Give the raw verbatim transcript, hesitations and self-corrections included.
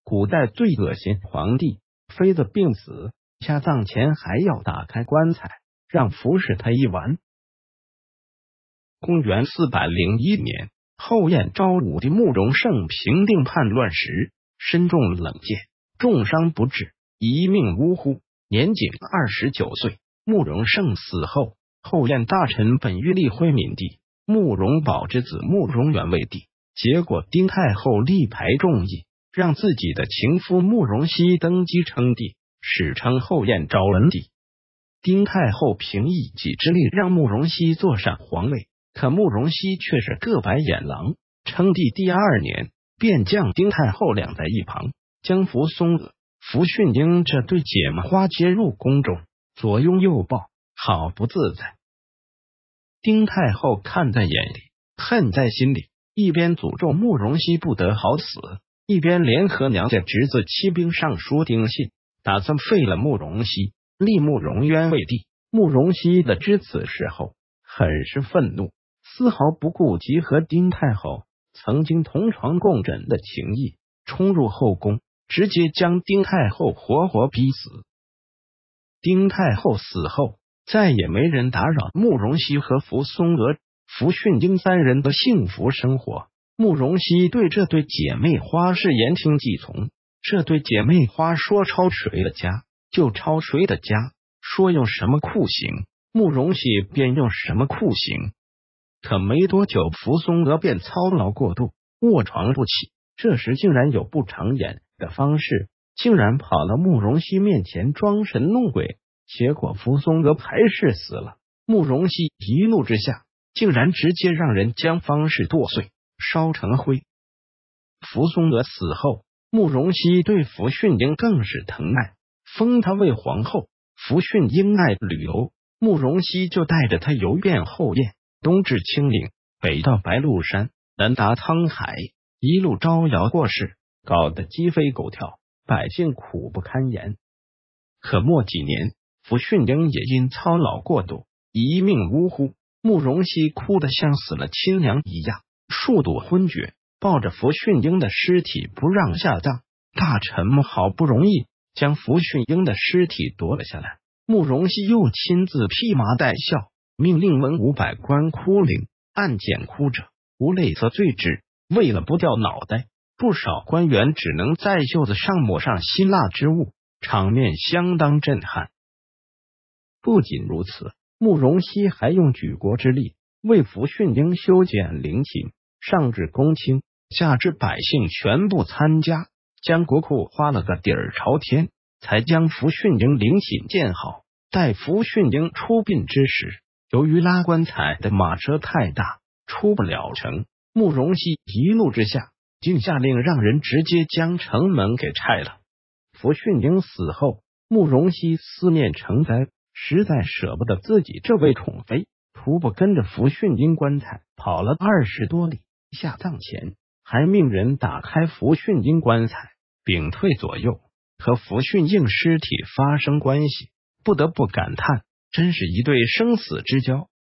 古代最恶心皇帝，妃子病死，下葬前还要打开棺材，让服侍他一晚。公元四百零一年，后燕昭武帝慕容盛平定叛乱时，身中冷箭，重伤不治，一命呜呼，年仅二十九岁。慕容盛死后，后燕大臣本欲立徽闵帝慕容宝之子慕容元为帝，结果丁太后力排众议，让自己的情夫慕容熙登基称帝，史称后燕昭文帝。丁太后凭一己之力让慕容熙坐上皇位，可慕容熙却是个白眼狼，称帝第二年便将丁太后晾在一旁，将扶松娥、扶训英这对姐妹花接入宫中，左拥右抱，好不自在。丁太后看在眼里，恨在心里，一边诅咒慕容熙不得好死，一边联合娘家侄子骑兵上书丁信，打算废了慕容熙，立慕容渊为帝。慕容熙的知此事后，很是愤怒，丝毫不顾及和丁太后曾经同床共枕的情谊，冲入后宫，直接将丁太后活活逼死。丁太后死后，再也没人打扰慕容熙和扶松娥、扶训英三人的幸福生活。慕容熙对这对姐妹花是言听计从，这对姐妹花说抄谁的家就抄谁的家，说用什么酷刑，慕容熙便用什么酷刑。可没多久，扶松娥便操劳过度，卧床不起。这时竟然有不长眼的方式，竟然跑到慕容熙面前装神弄鬼，结果扶松娥排斥死了。慕容熙一怒之下，竟然直接让人将方士剁碎，烧成灰。扶松娥死后，慕容熙对扶训英更是疼爱，封她为皇后。扶训英爱旅游，慕容熙就带着她游遍后燕，东至青岭，北到白鹿山，南达沧海，一路招摇过市，搞得鸡飞狗跳，百姓苦不堪言。可没几年，扶训英也因操劳过度，一命呜呼。慕容熙哭得像死了亲娘一样，数度昏厥，抱着扶训英的尸体不让下葬。大臣们好不容易将扶训英的尸体夺了下来，慕容熙又亲自披麻戴孝，命令文武百官哭灵，按检哭者，无类则罪之。为了不掉脑袋，不少官员只能在袖子上抹上辛辣之物，场面相当震撼。不仅如此，慕容熙还用举国之力为扶训英修剪陵寝，上至公卿，下至百姓全部参加，将国库花了个底儿朝天，才将扶训英陵寝建好。待扶训英出殡之时，由于拉棺材的马车太大，出不了城，慕容熙一怒之下，竟下令让人直接将城门给拆了。扶训英死后，慕容熙思念成灾，实在舍不得自己这位宠妃，徒步跟着扶训英棺材跑了二十多里，下葬前还命人打开扶训英棺材，屏退左右，和扶训英尸体发生关系。不得不感叹，真是一对生死之交。